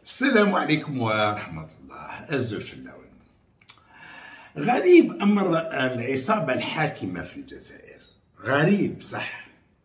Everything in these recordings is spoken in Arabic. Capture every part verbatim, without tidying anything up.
السلام عليكم ورحمة الله. أزل في اللون. غريب أمر العصابة الحاكمة في الجزائر، غريب صح.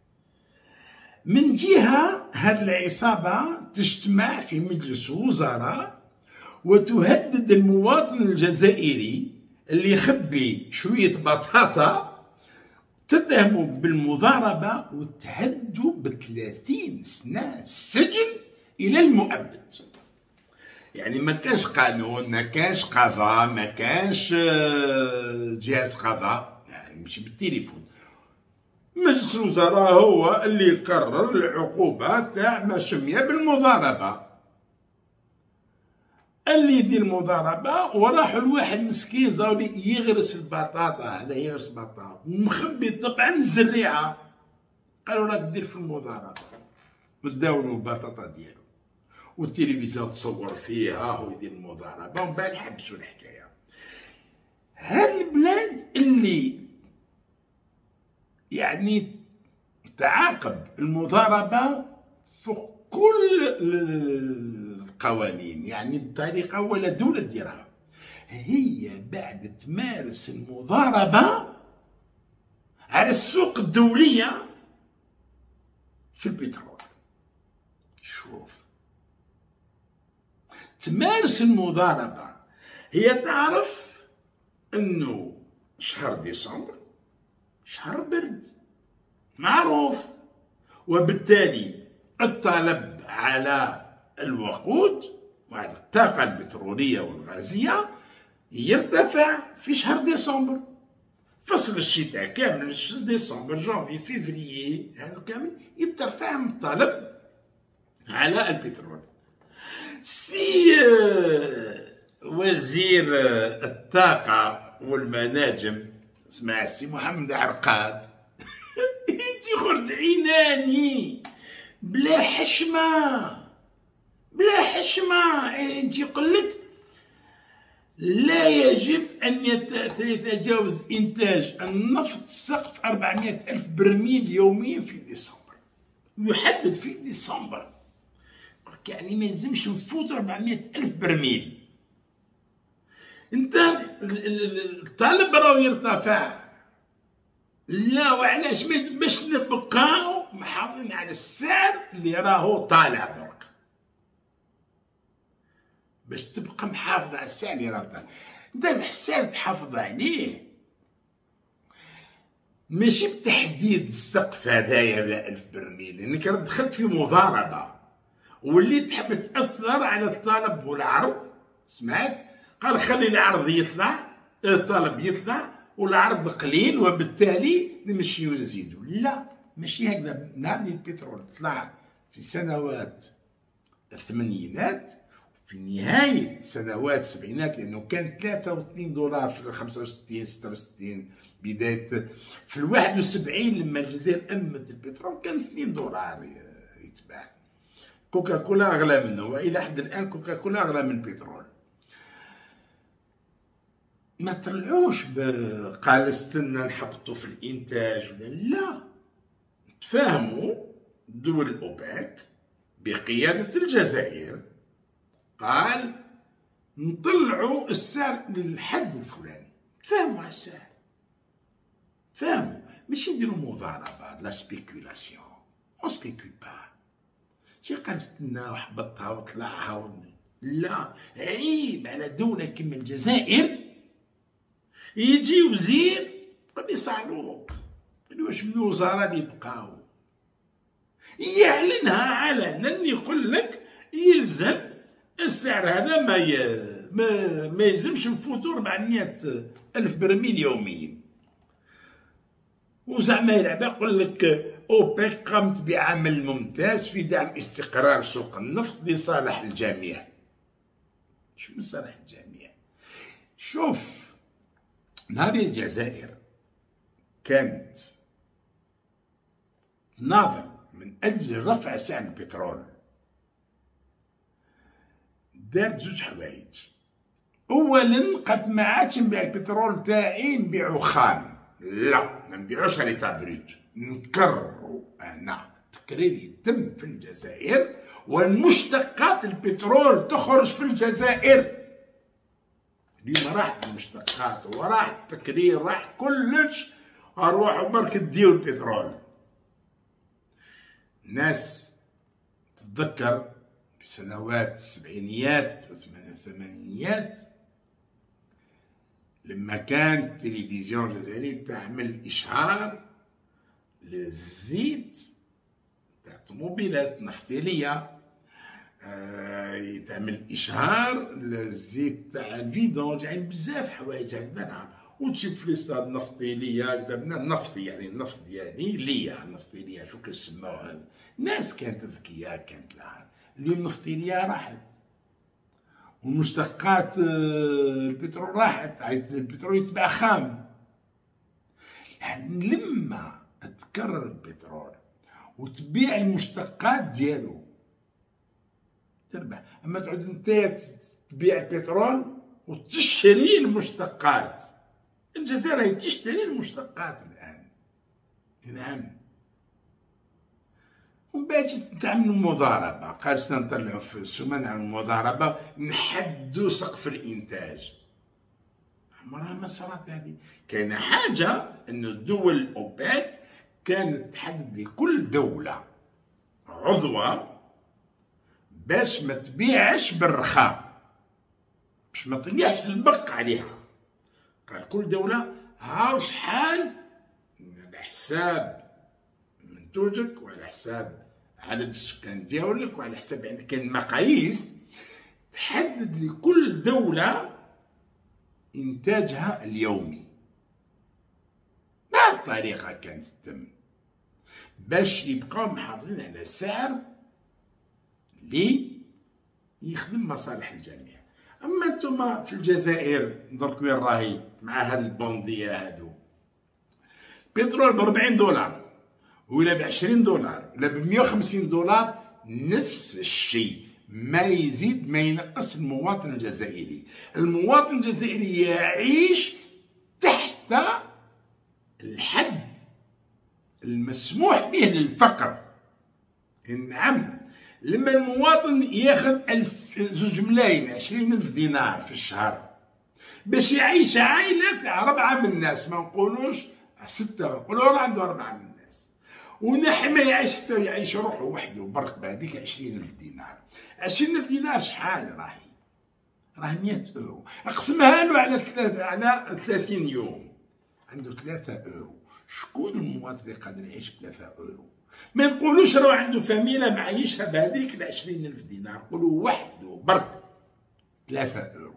من جهة هذه العصابة تجتمع في مجلس وزراء وتهدد المواطن الجزائري اللي يخبي شوية بطاطا، تتهمه بالمضاربة وتهدده بثلاثين سنة سجن إلى المؤبد. يعني ما كانش قانون، ما كانش قضاء، ما كانش جهاز قضاء، يعني يمشي بالتليفون. مجلس الوزراء هو اللي يقرر العقوبة تاع ما سمي بالمضاربة. اللي يدير المضاربة وراحوا لواحد مسكين زاولي يغرس البطاطا، هذا يغرس بطاطا ومخبي طبعا الزريعة. قالوا راك دير في المضاربة، وداولوا البطاطا ديالو والتلفزيون تصور فيها هو يدير المضاربة ومن بعد حبسوا الحكاية. هاد البلاد اللي يعني تعاقب المضاربة فوق كل القوانين، يعني بطريقة ولا دولة ديرها، هي بعد تمارس المضاربة على السوق الدولية في البترول. شوف، تمارس المضاربة. هي تعرف انه شهر ديسمبر شهر برد معروف، وبالتالي الطلب على الوقود وعلى الطاقة البترولية والغازية يرتفع في شهر ديسمبر. فصل الشتاء كامل، ديسمبر جانفي فيفريي هذا كامل يترفع من الطلب على البترول. سي وزير الطاقة والمناجم اسمع سي محمد عرقاد يجي يخرج عيناني بلا حشمة بلا حشمة، يجي يقول لك لا يجب أن يتجاوز إنتاج النفط سقف أربعمائة ألف برميل يوميا في ديسمبر، يحدد في ديسمبر. يعني ما يلزمش نفوتوا أربعمائة ألف برميل. انت الطلب راهو يرتفع، لا وعلاش باش نبقاو محافظين على السعر اللي راهو طالع درك، باش تبقى محافظ على السعر اللي راهو طالع. انت السعر تحافظ عليه ماشي بتحديد السقف هذايا لا ألف برميل، لانك يعني دخلت في مضاربة واللي تحب تأثر على الطلب والعرض. سمعت؟ قال خلي العرض يطلع، الطلب يطلع والعرض قليل وبالتالي نمشيو نزيدو. لا ماشي هكذا. نهار اللي البترول طلع في سنوات الثمانينات وفي نهاية سنوات السبعينات، لأنه كان ثلاثة واثنين دولار في خمسة وستين ستة وستين، بداية في الواحد وسبعين لما الجزائر أمت البترول كان اثنين دولار يتباع. كوكا كولا أغلى منه، وإلى حد الآن كوكا كولا أغلى من البترول. ما طلعوش قال استنى نحبطوا في الإنتاج ولا لا. تفاهموا دول الأوبك بقيادة الجزائر، قال نطلعوا السعر للحد الفلاني. تفاهموا على السعر، تفاهموا، ماشي نديروا مضاربة لا سبيكولاسيون. اون سبيكول با، شي قال نستنى وحبطها وطلعها و... لا، عيب على دولة كما الجزائر يجي وزير قد يصعلوه، قال واش من الوزراء اللي بقاو يعلنها علنا، يقول لك يلزم السعر هذا ما ي... ما, ما يلزمش نفوتوا أربعمائة ألف برميل يوميا. وزعما يلعب يقول لك أوبك قامت بعمل ممتاز في دعم استقرار سوق النفط لصالح الجميع. شو من صالح الجميع؟ شوف، نهار الجزائر كانت ناظر من أجل رفع سعر البترول، دارت زوج حوايج. أولا قد ما عادش نبيع البترول تاعي نبيعو خام، لا ما نبيعوش على ليطا بروت، نكررو أنا التكرير يتم في الجزائر، والمشتقات البترول تخرج في الجزائر. اليوم راح المشتقات وراح التكرير، راح كلش، اروحوا برك تديو البترول. الناس تتذكر في سنوات السبعينيات والثمانينيات لما كان التلفزيون الجزائري تعمل إشهار للزيت تاع الطوموبيلات نفطيلية، آه تعمل إشهار للزيت تاع الفيدونج، يعني بزاف حوايج هكذا، وتجيب في ليستاد نفطيلية هكذا، نفطي يعني النفط يعني ليا نفطيلية شو كيسموها. الناس كانت ذكية كانت لها. اليوم نفطيلية راحت، ومشتقات البترول راحت، البترول يتباع خام. يعني لما تكرر البترول وتبيع المشتقات ديالو تربح، اما تعود انت تبيع البترول وتشري المشتقات. الجزائر هي تشتري المشتقات الان. نعم. ومن بعد تعملوا مضاربه، قال سنطلعوا في السومه نعملوا مضاربه نحدوا سقف الانتاج. عمرها ما صارت هذه. كاينه حاجه انه الدول الاوبك كانت تحدد لكل دوله عضوه باش ما تبيعش بالرخاء، باش ما تطيحش البق عليها. قال كل دوله ها شحال على حساب منتوجك وعلى حساب عدد السكان ديالك وعلى حساب، يعني كاين مقاييس تحدد لكل دوله انتاجها اليومي. بهذه الطريقه كانت تتم باش يبقاو محافظين على سعر اللي يخدم مصالح الجميع. اما انتم في الجزائر درك وين راهي مع هاد البونديه هادو، بترول ب أربعين دولار ولا ب عشرين دولار ولا ب مية وخمسين دولار، نفس الشيء، ما يزيد ما ينقص المواطن الجزائري. المواطن الجزائري يعيش تحت الحد المسموح به للفقر. نعم. لما المواطن ياخذ ألف زوج ملايين عشرين ألف دينار في الشهر باش يعيش عائلة تاع ربعة من الناس، ما نقولوش ستة، نقولوا راه عنده أربعة من الناس، ونحي ما يعيش حتى يعيش روحه وحده برك بهذيك عشرين ألف دينار. عشرين ألف دينار شحال راهي؟ راه مية أورو. اقسمها له على ثلاثة على ثلاثين يوم، عنده ثلاثة أورو. شكون المواطن اللي قادر يعيش بثلاثة أورو؟ ما نقولوش راه عنده فاميلا معيشها بهذيك العشرين ألف دينار، نقولوا وحده برك ثلاثة أورو.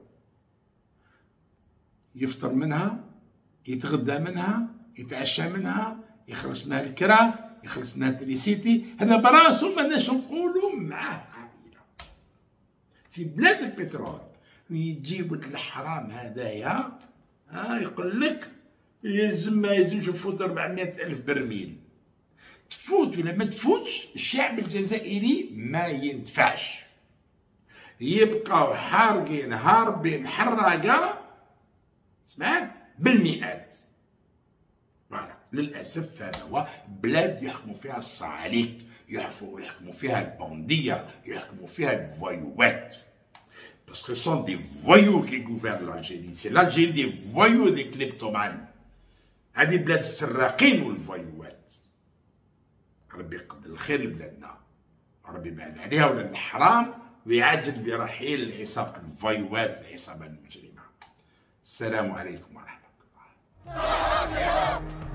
يفطر منها، يتغدى منها، يتعشى منها، يخلص منها الكرا، يخلص منها التريسيتي. هذا براسو ماناش نقولوا معاه عائلة. في بلاد البترول يجيبوا الحرام هذايا، ها يقول لك يلزم ما يلزمش نفوت أربعمية ألف برميل. تفوت ولا ما تفوتش، الشعب الجزائري ما ينتفعش، يبقاو حارقين هاربين حراقه سمعت بالمئات. فوالا للاسف هذا هو بلاد يحكموا فيها الصعاليك، يحكموا فيها البونديه، يحكموا فيها الفويوات. Parce que ce sont des voyous qui gouvernent l'Algérie. C'est l'Algérie des voyous des kleptomanes. هذه بلاد السراقين والفويوات. ربي يقدر الخير لبلادنا، ربي يبعد عليها ولاد الحرام ويعجل برحيل العصابة الفويوات العصابة المجرمة. السلام عليكم ورحمة الله.